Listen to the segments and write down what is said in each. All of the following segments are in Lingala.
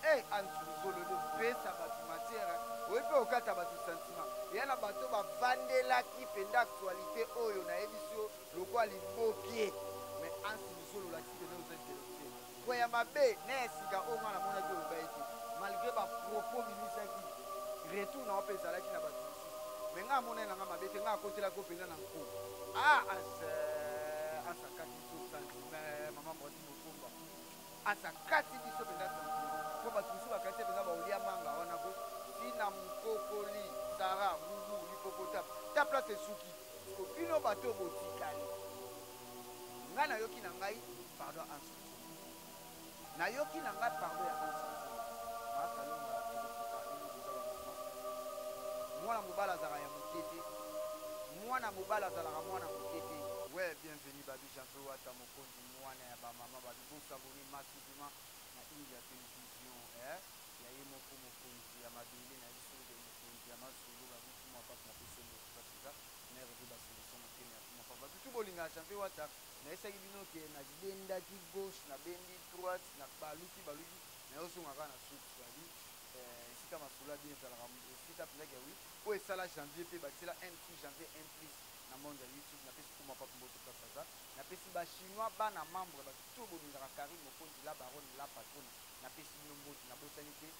Eh, ansuluzolo de pesa batu matière. Oui, peut okata batu sentiment. Yana bato ba vandela ki penda actualité oyo na ebisio lokwa libokie. Mais ansuluzolo la ki penda aux intellectuels. Kwa ya mabe na esika o ngana mona ki oloba ete. Malgré ba propos bimisa ki retour na opesa la ki na batu mosusu. Mais nga mona na nga mabe te nga akotela ko penda na nko. Ah, asakati so sentiment maman mwati mokumba. Asakati biso penda sentiment. Pour bato mosusu bakati penda baolia manga wana ko tina mukokoli sara mubu lipopota ta place esuki ko bino bato botikali nga nayoki na ngai pardon ansu nayoki na ngai pardon ya ansu makalunga mwana mobala azalaka ya moke te mwana mobala azalaka mwana moke te we bienvenu babi janvier wata mokonzi mwana ya bamama babi bosaboni massivement na india télévision ya ye moko mokonzi ya mabele na biso de mokonzi ya masolo babikuma papa na biso mokasiza na revu basolution mokene ya kuma papa tutu bolinga ya janvier wata nayesaki bino ke nabendaki gauche nabendi droite na baluki nayozongaka na suki babi esika masolo abie ezalaka esika mpenzaki ya wi oyo esala janvier mpe batiela un plus janvier un plus na monde ya youtube napesi kuma papa mboto kasaza napesi bachinois bana membre batutu bolingaka karim mokonzi la baronne la patronne napesi bino mbote nabosani te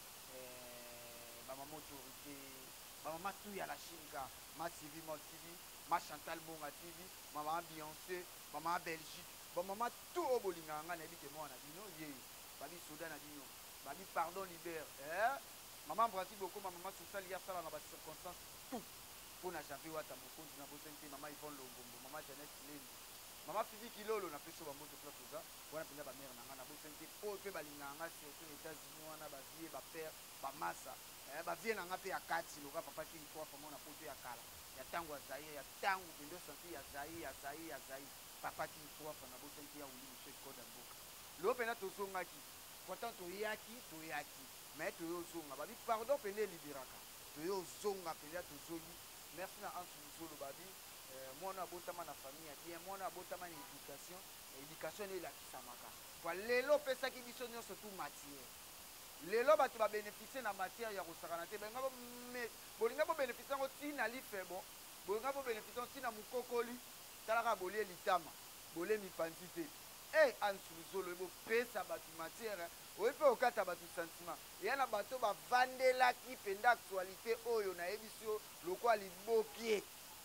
bamama autorité bamama tu ya la shinka ma sivi ma tv ma chantal bonga tv mama beyoncé mama belgique bamama tu oyo bolingaka nga nayebi te mwana bino ye babi soda na bino babi pardon libere mama mbrati bokoma mama social ya sala na bacirconstance tout mpo na janvier wata mokonzi nabosani te mama ivon longombo mama janet lendi mama fivi kilolo napesi bamboto place oza wana mpenza bamere na nga nabosani te oyo mpe balingaka nga surtout états-unis wana bavie bapere bamasa bavie na nga mpe ya kati loka papa king trois mona poto ya kala ya ntango ya zaire ya ntango pendo santi ya zaire papa king trois nabosani te ya wuli michel koda mboka loo mpenza tozongaki pourtant toyaki mais toyozonga babi pardon mpenza eliberaka toyozonga mpenza tozongi merci na ansu mosolo babi mwana abotama na famille ya bien mwana abotama na éducation nde elakisamaka po lelo opesaki biso nyonso tu matière lelo bato babénéficie na matière ya kosakana te bolinga bobénéficie yango ntina lifebo bolinga bobénéficie yango ntina mokokoli talaka bolie litama bolie mipanzi te ansuluzolo ebopesa bato matière oyo mpe okata bato sentiment eya na bato bavandelaki mpenza actualité oyo nayebisi yo lokwa libokie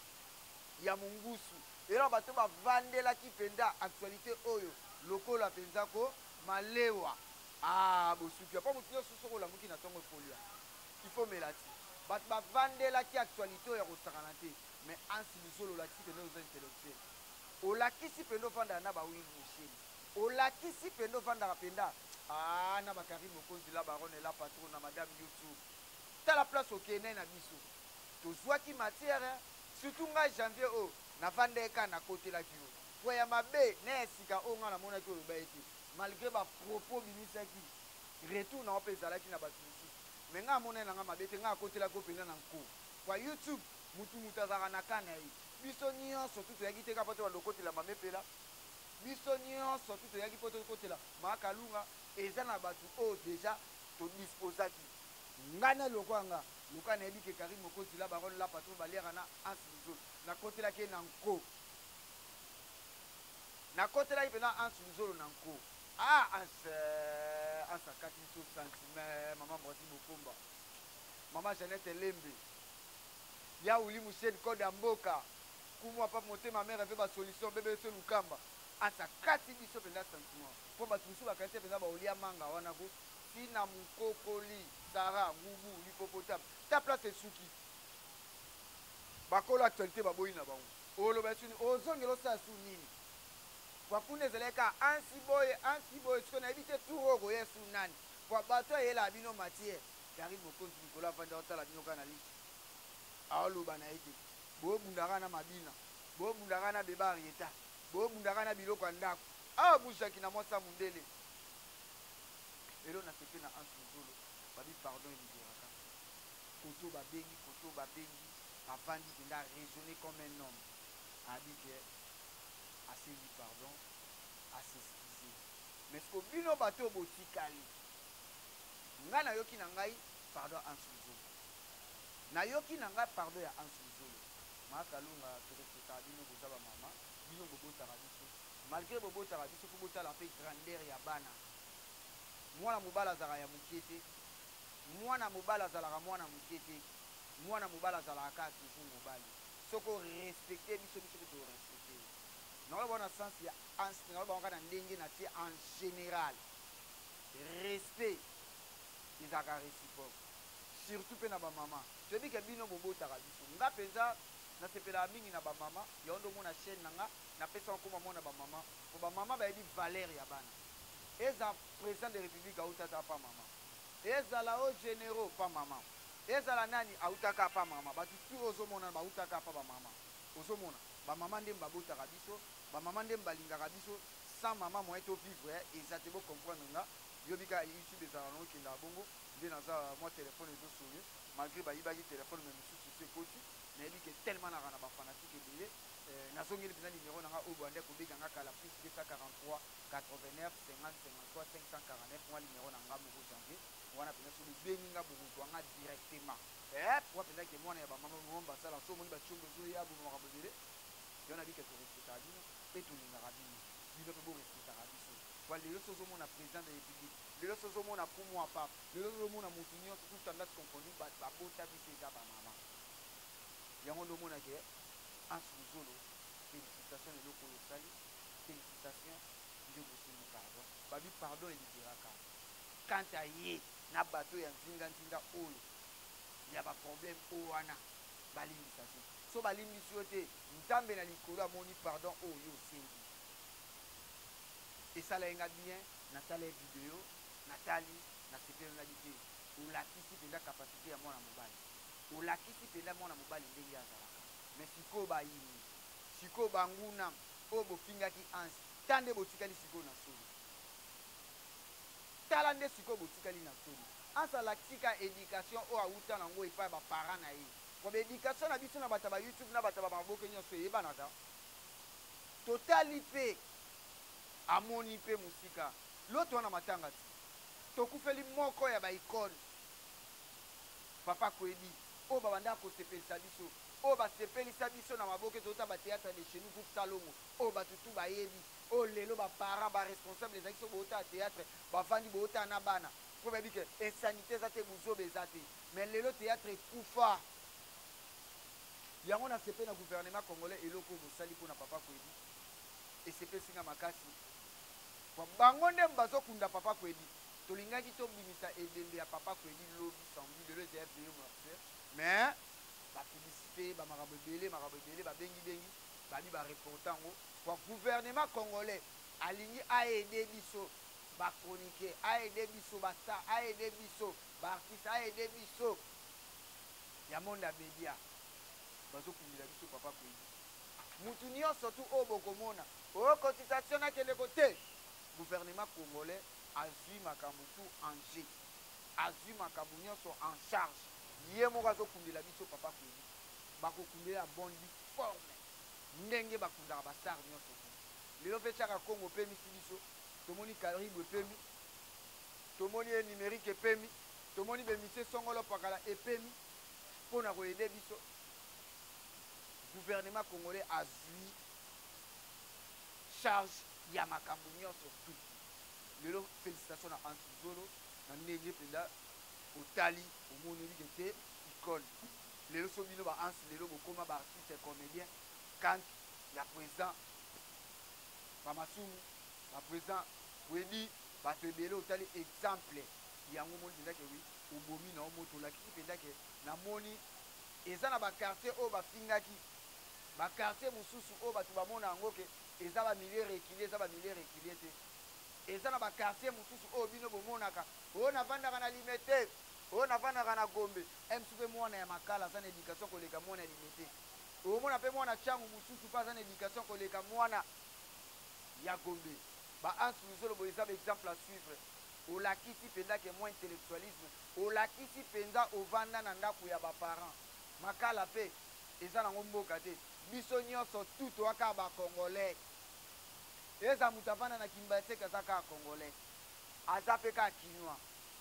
ya mongusu ela bato bavandelaki mpenza actualité oyo lokola mpenza ko malewa bosuki mpo motu nyonso soki olamuki na ntongo efolia ifo mela ti bato bavandelaki actualité oyo ya kosakana te mais ansuluzolo olakisi mpenza oza intellectuel olakisi mpenza ovandaka na bawili mosheni olakisi mpenza ovandaka mpenza na bakari mokonzi la baronne la patron na madame youtube tala place okende na biso tozwaki matière surtout ngai janvier oyo navandeka nakotelaki yo po ya mabe na esika oyo ngai namonaki oloba ete malgré bapropos bimisaki retour na ope ezalaki na bato mosusu me ngai amonai na ngai mabe te ngai akotelaki mpenza na nko kwa youtube mutu azalaka na kana ye biso nyonso tu toyaki te kapa to bandokotela mamepela biso nyonso tu toyaki mpo tokotela makalunga eza na bato oyo deja todisposaki ngai na lokwanga loka nayebi ke karim mokonzi la baronne la patron baliaka na ansuluzolo nakotelaki ye na nko nakotelaki mpena ansuluzolo na nko ansakati biso sentiment mama mwati mokomba mama janete lembe ya wuli musheni koda mboka kumwa pa motema mere mpe basolution bebe so lukamba asakati biso mpenza sentiment mpo bato mosusu bakati mpenza baolia manga wana ko tina mukokoli sara mubu lipopotame ta place esuki bakolo actualité baboyi na bango oloba esuni ozongela osala su nini kwakuna ezalaki ka ansi boye siko nayebi te tour oyo koya esu nani po bato ayelaka bino matière karim mokonzi mikolo avandi aotala bino kaka na lisi aoloba na ye te bobundaka na mabina bobundaka na beba arieta bobundaka na biloko ya ndako abusaki na mwasa mundele lelo naseke na ansuluzolo babi pardon eliberaka koto babengi avandi mpenza raisonner comme un homme abi ke asengi pardon asexcuse mais siko bino bato botikali nga nayoki na ngai pardon Ansuzolo nayoki na ngai pardon ya Ansuzolo makalunga torekeka bino boza bamama bino bobotaka biso malgré bobotaka biso po botala mpe grandeur ya bana mwana mobali azalaka ya moke te mwana mobali azalaka mwana moke te mwana mobali azalaka kaka toujours mobali soki orespecte biso biso mpe torespecte nakolo bona sens ya nakolo bango kaka na ndenge na tie en général respect ezalaka réciproque surtout mpe na bamama toyebi ke bino bobotaka biso nga mpenza nasepelaka mingi na bamama yango nde omona chaîne na nga napesa nkoma mona bamama po bamama bayebi valeur ya bana eza président de république autata pa mama ezala o généraux pa mama ezala nani autaka pa mama bato tu ozomona bautaka pa bamama ozomona bamama nde babotaka biso bamama nde balingaka biso sans mama moyen to vivre eza te bocomprendre nga yobika youtube ezala na okenda bongo nde naza mwa telefone ezosonye malgré bayibaki telefone me mosusu so ekoti nayebi ke tellement naka na bafanatike ebele nazongeli mpenza nimero nanga oyo bande kobenganga kala plus 243 89 50 53 549 mwa nimero na nga moko janvier wana mpenza so bebengi nga bokozwanga directement wa mpenza ke mwana ya bamama mo basala so omoni bacombo ezoya bomaka bobele yo nayebi ke torespectaka bino mpe tolingaka bino bino mpe borespectaka biso wa lelo so ozomona président de république lelo so ozomona pumu ya pape lelo so ozomona motu nyonso tout standard confondu babota biso eza bamama yango nde omona ke Ansuzolo félicitation eloko oyo osali félicitation nde bosimi pardon babi pardon elibéraka kanta ye na bato ya nzinga oyo ya baproblème oyo wana balimbisa te so balimbisi yo te nzambe na likolo amoni pardon oyo osengi esala yenga bien natala video natali nasepelelaki te olakisi mpenza kapasité ya mwana mobali olakisi mpenza mwana mobali ndenge azalaka mais sikoyo bayini sikoyo banguna oyo bofingaki ansi ta nde botikali sikoyo na solo tala nde sikoyo botikali na solo ansi alakisi ka éducation oyo awuta nango epai ya baparent na ye po baéducation na biso na bato ya bayoutube na bato ya bamaboke nyonso eyebanaka totali mpe amoni mpe mosika loto wana matanga ti tokufeli moko ya baikone papa koyebi oyo babanda kosepelisa biso oyo basepelisa biso na maboke tozota batéâtre de chez nous groupe Salomo oyo bato tu bayebi oyo lelo baparent baresponsable ezalaki so boota ya théâtre bavandi boota na bana mpo bayebi ke insanité eza te buzobe eza te mais lelo théâtre ekufa yango nasepe na gouvernement congolais eloko oyo bosali mpo na papa koyebi esepesinga makasi bango nde bazokunda papa koyebi tolingaki tobimisa ebembe ya papa koyebi lobi sambi lelo ezaya paye mortuaire mais bapublicité bamakambo ebele babengi babi bareporte yango kwa gouvernement congolais alingi aede biso bachroniquer aede biso bastar aede biso baartiste aede biso ya monde ya media bazokundela biso papa koyebi mutu nyonso tu oyo bokomona oyo cotisation nakendeko te gouvernement congolais azwi makambo tu en jeu azwi makambo nyonso en charge ye moko azokundela biso papa koyebi bakokundela bondi forme ndenge bakundaka bastar nyonso tu lelo mpe tiaka kongo epemisi biso tomoni karibu epemi tomoni ye numérique epemi tomoni bemisie songolo pakala epemi mpo na koyede biso gouvernement congolais azwi charge ya makambo nyonso tu lelo félicitation na Ansuzolo na ndenge mpenza otali omoni olike te icone lelo so bino baansi lelo bokoma baartiste comédien quand ya président bamasumu baprésident koyebi bato ebele otali exemple yango omoni mpenza ke wi obomi na omoto olakisi mpenza ke namoni eza na bakartier oyo bafingaki bakartier mosusu oyo bato bamona yango ke eza bamilie rekilie eza bamilie rekilie te eza na bakartier mosusu oyo bino bomonaka oyo navandaka na limete oyo navandaka na gombe msu mpe mwana ya makala aza na éducation koleka mwana ya limete omona mpe mwana cangu mosusu mpe aza na éducation koleka mwana ya gombe baAnsuzolo boye eza baexemple à suivre olakisi mpenza ke mwa intellectualisme olakisi mpenza ovanda na ndako ya baparent makala mpe eza nango mboka te biso nyonso tu toyaka bacongolais eza moto avanda na kimbaseke aza kaka congolais aza mpe kaka kinois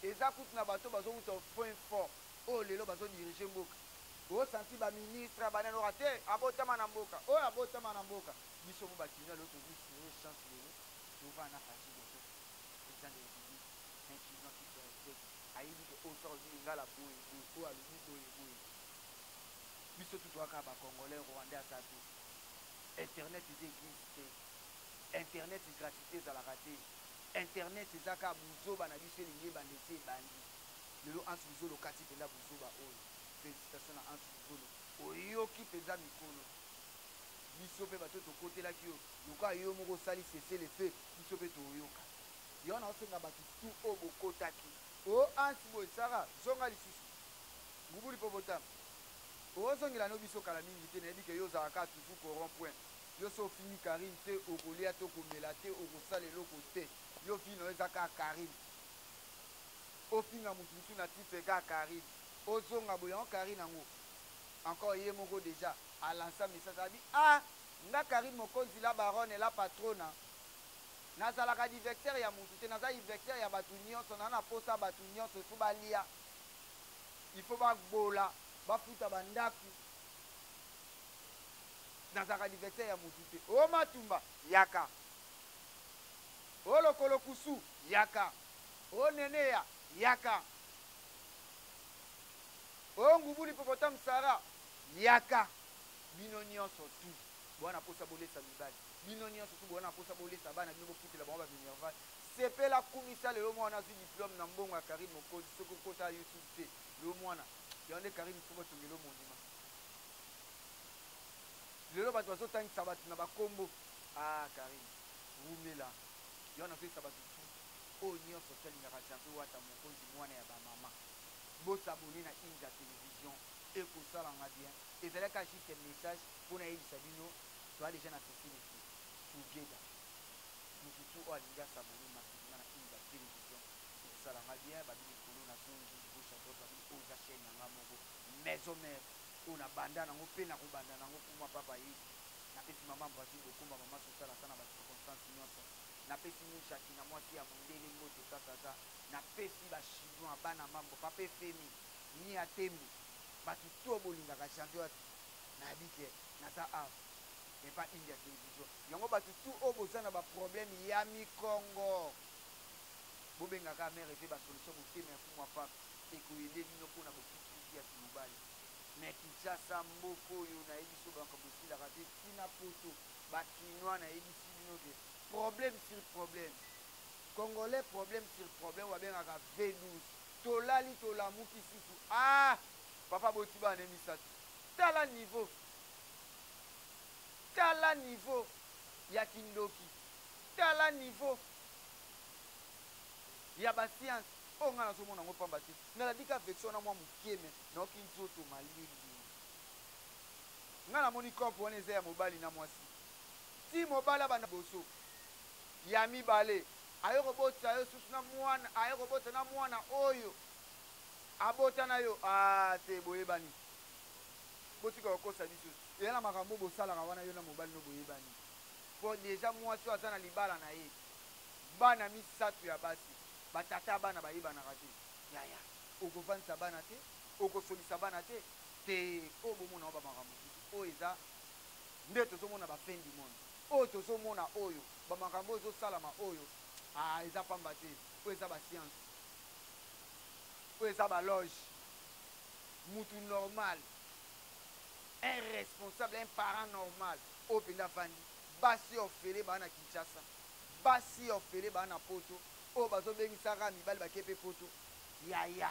eza kutu na bato bazowuta point fort oyo lelo bazodirige mboka osanti baministre banenoka te abotama na mboka oyo abotama na mboka biso mo bakina lelo tozwi chance lelo tova na faci boso président de république un président qui se respecte ayebi ke oyo soko ozwi lingala boye boye oyo alobi boye boye biso tutwaka bacongolais rwandais ata te internet eza église te internet gratuité ezalaka te internet eza kaka buzoba na biso elingi ebanda esi ebandi lelo anse buzolo okati mpenza buzoba oyo félicitation na anse buzolo oyoki mpenza mikolo biso mpe bato tokotelaki yo lokola yo moko osali cese le fe biso mpe toyoka yo na osenga bato tu oyo bokotaki o anse boye sara zonga lisusu ngubuli mpo botama ozongela no biso kala mingi te nayebi ke yo ozalaka toujours courant point yo so ofini karine te okolia te okomela te okosala eloko te yo vino eza kaka karine ofinga mutu mutu na titre kaka karine ozonga boye yango karine yango encore ye moko déjà alansa message abi nga karine mokonzi la baronne la patrona nazalaka divecteur ya mutu te naza divecteur ya bato nyonso na posa bato nyonso ifo balia ifo bagbola bafuta bandaku nazalaka divecteur ya mutu te o matumba yaka o lokolo kusu yaka o neneya yaka o ngubuli popotam sara yaka bino nyonso tu bwana posa bolesa mibali bino nyonso tu bwana posa bolesa bana bino bokutela bango baminerval sepela kumisa lelo mwana azwi diplôme na mbongo ya karine mokonzi soki okota youtube te lelo mwana yango nde karine fo batongela mondima lelo bato bazotangisa bato na bakombo karine rumela yo nazoyisa bato tu oyo nyonso toalingaka champion wata mokonzi mwana ya bamama bosabone na inja télévision ekosalanga bien ezalaka juste message mpona yebisa bino toa deja na société together motu tu oyo alingi asabone masidinga na inja télévision ekosalanga bien babi likolo na zongi gauche à droite babi oyo eza chaîne nanga moko maison mère oyo na banda nango mpe na kobanda nango mpo papa yebi napesi mama brazil bokomba mama sosala sa na bacirconstance nyonso napesi mishaki na mwasi ya mondele moto sasasa napesi bachinois bana mambo papa efemi ni ya tembe bato to bolingaka champion nayebi ke naza awa epa india télévision yango bato tu oyo boza na baproblème ya mikongo bobengaka mare epe basolution motema ya kumwa papa ekoyede bino mpona bokikisi ya kimobali me kinshasa mboka oyo nayebi so bakambo esilaka te ntina poto bakinois nayebisi bino ke problème sur problème congolais problème sur problème babengaka V12 tolali tolamuki susu papa boti bana misato tala niveau ya kindoki tala niveau ya basiance oyo ngai nazomona yango pamba te nazalika vection na mwa mokeme naoki nzoto malili ngai namoni kompo wana eza ya mobali na mwasi ti mobali abanda boso ya mibale aye kobota yo susu na mwana aye kobota na mwana oyo abota na yo te boyebani botika kokosa biso eya na makambo bosalaka wana yo na mobali no boyebani po deja mwasi oyo aza na libala na ye bana misato ya basi batata bana bayebanaka te yaya okovanisa bana te okosolisa bana te oyo bomona o bamakambo oyo eza nde tozomona bafin du monde oyo tozomona oyo bamakambo oyo ezosalama oyo eza pamba te oyo eza basiance oyo eza baloge mutu normal un responsable un parent normal oyo mpenza afandi basi ofele baa na kinshasa basi ofele baa na poto oyo bazobengisaka mibali bake mpe poto yaya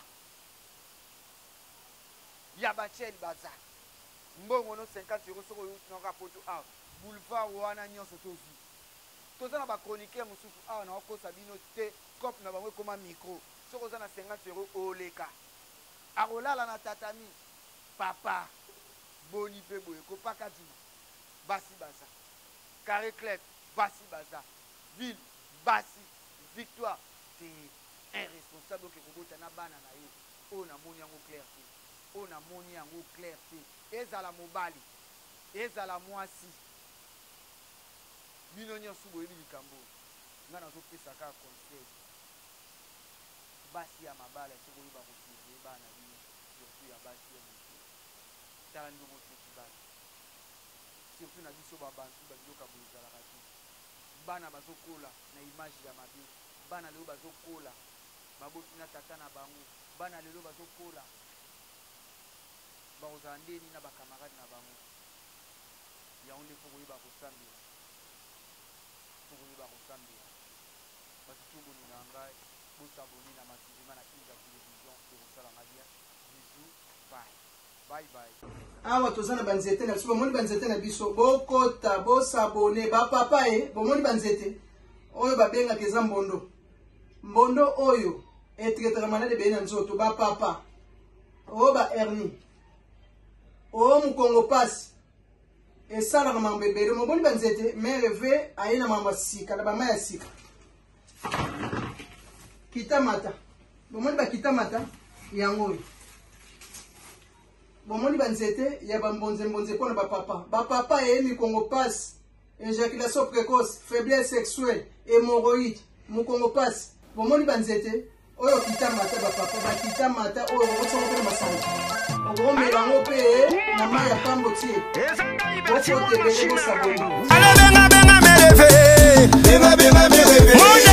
ya bacheli baza mbongo no 50 euro soko oyutinaka poto awa boulevard wana nyonso tozwi toza na bachroniqueur mosusu awa na okosa bino te cope na bango ekoma micro soko oza na 50 euro oleka akolala na tatami papa boni mpe boye kopaka duma basi baza carré clef basi baza ville basi victoire te un responsable oke kobota na bana na ye oyo namoni yango clair te oyo namoni yango clair te ezala mobali ezala mwasi bino nyonso boyebi likambo nga nazopesa kaka conseil basi ya mabala soko yoba kusize bana bino surtout ya basi ya mutu tala ndongo teki bana surtout na biso babantu babiloka boyezala kati bana bazokola na image ya mabe bana lelo bazokola baboti na tata na bango bana lelo bazokola bakozala ndeni na bakamarade na bango yango nde foko yeba kosambela batutungoni na ngai bosaboni na masizima na Kinza Télévision ekosalanga bien bisous bye bye. Awa tozana banzete na biso bomoni banzete na biso bokota bosabone bapapa bomoni banzete oyo babengaka eza mbondo oyo etraitaka malade beye na nzoto bapapa oyo ba hernie oyo mukongo pasi esalaka mambo ebele moboni banzete mere ve aye na mambo ya sika na bama ya sika kitamata bomoni bakitamata yango oyo bomoni banzete ya bambonze mpona bapapa eye mikongo pasi éjaculation précoce faiblesse sexuelle hémorroïde mukongo pasi bomoni banzete oyo kitamata bapapa bakitamata oyo okotsongo mpe na masanga okomelango mpe na mai ya pambo tie okotebele bosaboni.